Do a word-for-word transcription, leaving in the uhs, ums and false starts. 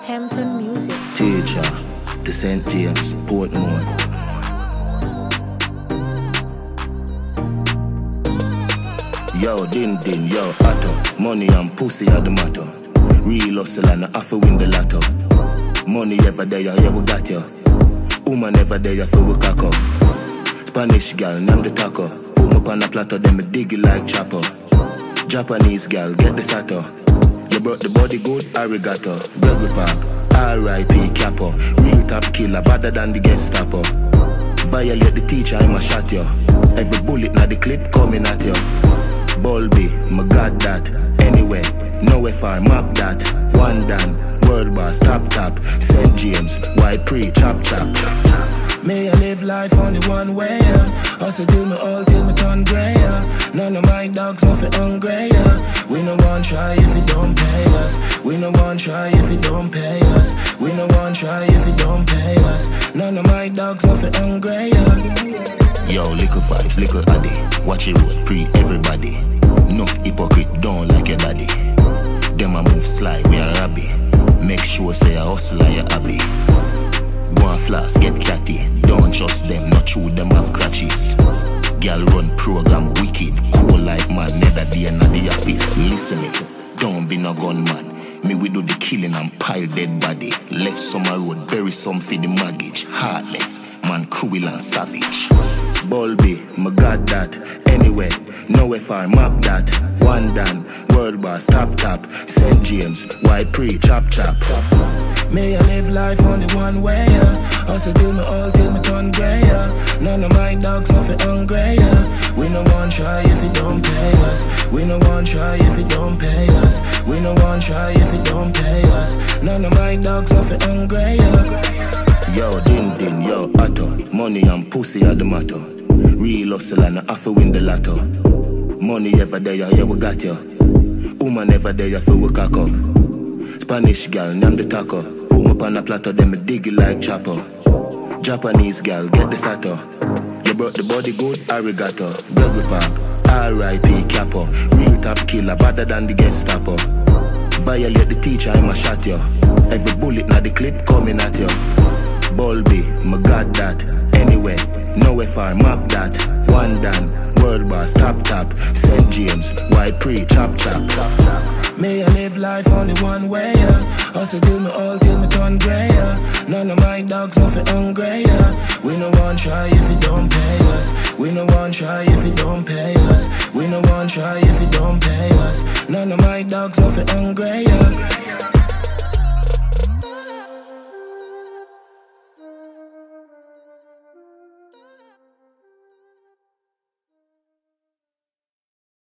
Hampton Music. Teacher, to Saint James, Portmore. Yo, din din, yo, atto. Money and pussy are the matter. Real hustle and I have to win the lotto. Money ever there, yeah, we got you. Woman ever there, you feel we cock up. Spanish gal, name the taco. Put me up on a platter, then me dig it like chopper. Japanese gal, get the sato. You brought the body good, arigato. Burger Park, R I P Capo. Real top killer, better than the Gestapo. Violate the teacher, I'ma shot you. Every bullet na the clip coming at you. Bulby, my god that. Anyway, nowhere far, map that. One done, world boss, top top. Saint James, white pre, chop chop. May I live life only one way, yeah. Hustle till me all, till me turn grey, yeah. None of my dogs nothing hungry, yeah. We no one try if you don't pay us. We no one try if you don't pay us. We no one try if you don't pay us. None of my dogs nothing hungry, yeah. Yo, little vibes, little addy. Watch it road, pre everybody. Enough hypocrite, don't like your daddy. Them a move sly, we are rabby. Make sure say a hustler, you happy. Go and flask, get catty. Don't trust them, not true, them have crutches. Girl run program wicked. Cool like man, never day in the office. Listen me, don't be no gunman. Me we do the killing and pile dead body. Left summer road, bury some for the mortgage. Heartless, man cruel and savage. Bulby, my god that. Anyway, nowhere far, map that. One done, world boss, top top. Saint James, white pre, chop chop. May I live life only one way, yeah. Hustle till me all, till me turn grey, yeah. None of my dogs nothing hungry, yeah. We no one try if you don't pay us. We no one try if you don't pay us. We no one try if you don't pay us. None of my dogs nothing hungry, yeah. Yo, din din, yo, atto. Money and pussy are the matter. Real hustle and I have to win the lotto. Money ever there, yeah, we got you. Woman ever there, you feel we cock up. Spanish gal, name the taco. Put me up on a platter, then me dig it like chopper. Japanese gal, get the sato. You brought the body good, arigato. Burger Park, R I P Capo. Real top killer, better than the Gestapo. Violate the teacher, I'ma shot you. Every bullet na the clip coming at you. Bulby, my god that. Anyway, nowhere far, map that. One done, world boss, top top. Saint James, white pre, chop chop. May I live life only one way, yeah. Hustle till me all, till me turn grey, yeah. None of my dogs nothing hungry, yeah. We no one try if you don't pay us. We no one try if you don't pay us. We no one try if you don't pay us. None of my dogs nothing hungry, yeah.